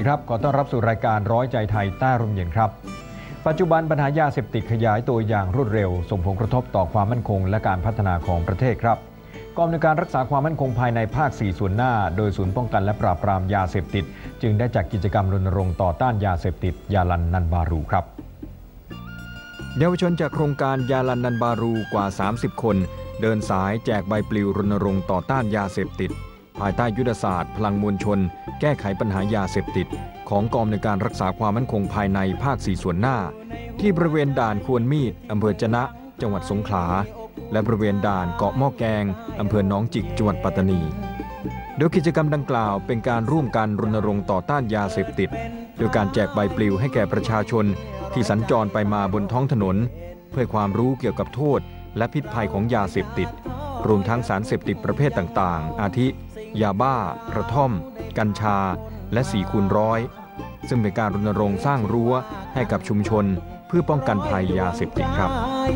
ครับขอต้อนรับสู่รายการร้อยใจไทยใต้ร่มเย็นครับปัจจุบันปัญหายาเสพติดขยายตัวอย่างรวดเร็วส่งผลกระทบต่อความมั่นคงและการพัฒนาของประเทศครับกองอำนวยการรักษาความมั่นคงภายในภาค 4 ส่วนหน้าโดยศูนย์ป้องกันและปราบปรามยาเสพติดจึงได้จัดกิจกรรมรณรงค์ต่อต้านยาเสพติดยาลันนันบารูครับเยาวชนจากโครงการยาลันนันบารูกว่า30คนเดินสายแจกใบปลิวรณรงค์ต่อต้านยาเสพติดภายใต้ยุทธศาสตร์พลังมวลชนแก้ไขปัญหายาเสพติดของกองอำนวยการรักษาความมั่นคงภายในภาค 4 ส่วนหน้าที่บริเวณด่านควรมีดอำเภอจะนะจังหวัดสงขลาและบริเวณด่านเกาะหม้อแกงอำเภอหนองจิกจังหวัดปัตตานีโดยกิจกรรมดังกล่าวเป็นการร่วมกันรณรงค์ต่อต้านยาเสพติดโดยการแจกใบปลิวให้แก่ประชาชนที่สัญจรไปมาบนท้องถนนเพื่อความรู้เกี่ยวกับโทษและพิษภัยของยาเสพติดรวมทั้งสารเสพติดประเภทต่างๆอาทิยาบ้ากระท่อมกัญชาและ4 คูณร้อยซึ่งเป็นการรณรงค์สร้างรั้วให้กับชุมชนเพื่อป้องกันภัยยาเสพติดครับ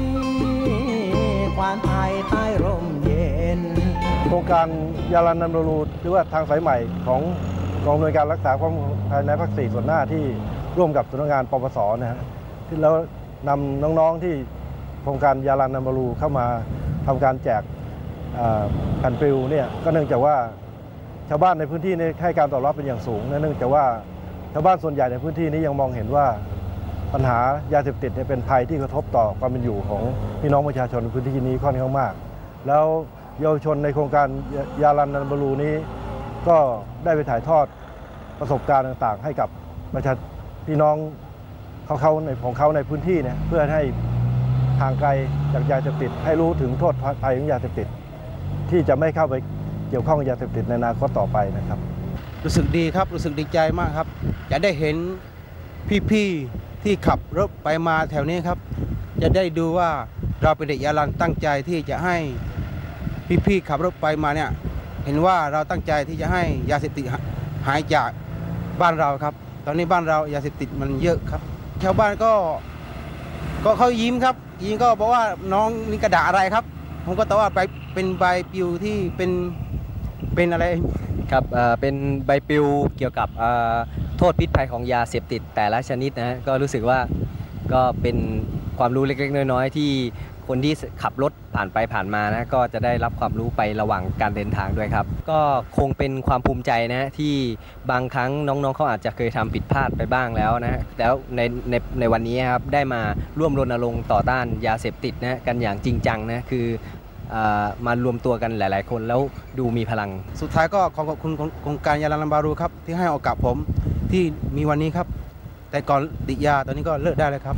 โครงการยาลันนันบารูหรือว่าทางสายใหม่ของกองอำนวยการรักษาความมั่นคงภายในภาค 4 ส่วนหน้าที่ร่วมกับสำนักงานปปส.นะฮะที่แล้วนำน้องๆที่โครงการยาลันนันบารูเข้ามาทำการแจกแผ่นปลิวเนี่ยก็เนื่องจากว่าชาวบ้านในพื้นที่นี้ให้การตอบรับเป็นอย่างสูงเนื่องจากว่าชาวบ้านส่วนใหญ่ในพื้นที่นี้ยังมองเห็นว่าปัญหายาเสพติดเป็นภัยที่กระทบต่อความเป็นอยู่ของพี่น้องประชาชนในพื้นที่นี้ค่อนข้างมากแล้วเยาวชนในโครงการยาลันนันบารูนี้ก็ได้ไปถ่ายทอดประสบการณ์ต่างๆให้กับประชาชนพี่น้องของเขาในพื้นที่เนี่ยเพื่อให้ห่างไกลจากยาเสพติดให้รู้ถึงโทษภัยของยาเสพติดที่จะไม่เข้าไปเกี่ยวข้องกับยาเสพติดในอนาคตต่อไปนะครับรู้สึกดีครับรู้สึกดีใจมากครับจะได้เห็นพี่ๆที่ขับรถไปมาแถวนี้ครับจะได้ดูว่าเราเป็นเด็กยาลันตั้งใจที่จะให้พี่ๆขับรถไปมาเนี่ยเห็นว่าเราตั้งใจที่จะให้ยาเสพติดหายจากบ้านเราครับตอนนี้บ้านเรายาเสพติดมันเยอะครับชาวบ้านก็เขายิ้มครับยิ้มก็บอกว่าน้องนี่กระดาษอะไรครับผมก็ตอบว่าเป็นใบปลิวที่เป็นอะไรครับเป็นใบปลิวเกี่ยวกับโทษพิษภัยของยาเสพติดแต่ละชนิดนะก็รู้สึกว่าก็เป็นความรู้เล็กๆน้อยๆที่คนที่ขับรถผ่านไปผ่านมานะก็จะได้รับความรู้ไประหว่างการเดินทางด้วยครับก็คงเป็นความภูมิใจนะที่บางครั้งน้องๆเขาอาจจะเคยทำผิดพลาดไปบ้างแล้วนะแล้วในวันนี้ครับได้มาร่วมรณรงค์ต่อต้านยาเสพติดนะกันอย่างจริงจังนะคือมารวมตัวกันหลายๆคนแล้วดูมีพลังสุดท้ายก็ขอบคุณโครงการยาลันนันบารูครับที่ให้โอกาสผมที่มีวันนี้ครับแต่ก่อนติดยาตอนนี้ก็เลิกได้เลยครับ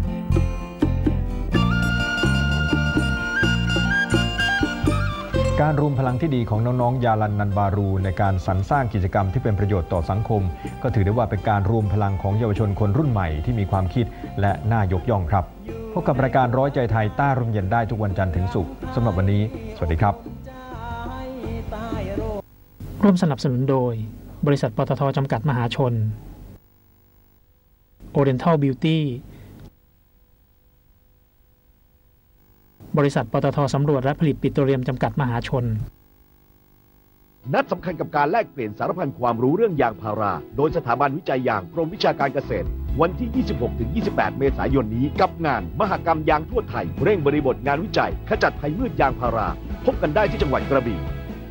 การรวมพลังที่ดีของน้องๆยาลันนันบารูในการสรรสร้างกิจกรรมที่เป็นประโยชน์ต่อสังคมก็ถือได้ว่าเป็นการรวมพลังของเยาวชนคนรุ่นใหม่ที่มีความคิดและน่ายกย่องครับพบกับรายการร้อยใจไทยใต้ร่มเย็นได้ทุกวันจันทร์ถึงศุกร์สำหรับวันนี้สวัสดีครับร่วมสนับสนุนโดยบริษัทปตท.จำกัดมหาชน Oriental Beauty บริษัทปตท.สำรวจและผลิตปิโตรเลียมจำกัดมหาชนนัดสำคัญกับการแลกเปลี่ยนสารพันความรู้เรื่องยางพาราโดยสถาบันวิจัยยางกรมวิชาการเกษตรวันที่ 26-28 เมษายนนี้กับงานมหกรรมยางทั่วไทยเร่งบริบทงานวิจัยขจัดภัยมืดยางพาราพบกันได้ที่จังหวัดกระบี่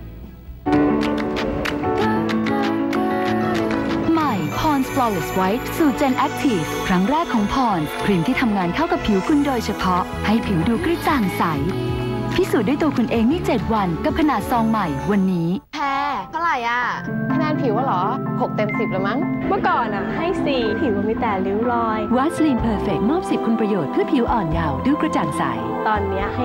ใหม่ Pond's Flawless White สูตร Gen Active ครั้งแรกของ Pond's ครีมที่ทำงานเข้ากับผิวคุณโดยเฉพาะให้ผิวดูกระจ่างใสพิสูจน์ด้วยตัวคุณเองใน7 วันกับขนาดซองใหม่วันนี้แพ้เท่าไหร่อ่ะคะแนนผิวเหรอ6 เต็ม 10แล้วมั้งเมื่อก่อนอ่ะให้4ผิวมีแต่ริ้วรอย Vaseline Perfect มอบ10 คุณประโยชน์เพื่อผิวอ่อนเยาว์ดูกระจ่างใสตอนนี้ให้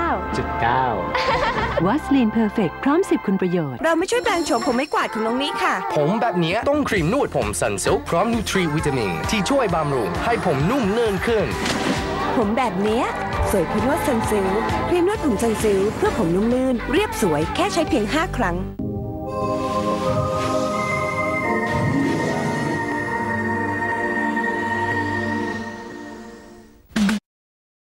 9.9 Vaseline Perfect พร้อม10 คุณประโยชน์เราไม่ช่วยแปลงโฉมผมไม่กวาดของน้องนี้ค่ะผมแบบนี้ต้องครีมนวดผมซันซิลพร้อมนูทรีวิตามินที่ช่วยบำรุงให้ผมนุ่มเนิ่นขึ้นผมแบบนี้สวยเพราะนวดซันซิลครีมนวดผมซันซิลเพื่อผมนุ่มลื่นเรียบสวยแค่ใช้เพียง5 ครั้ง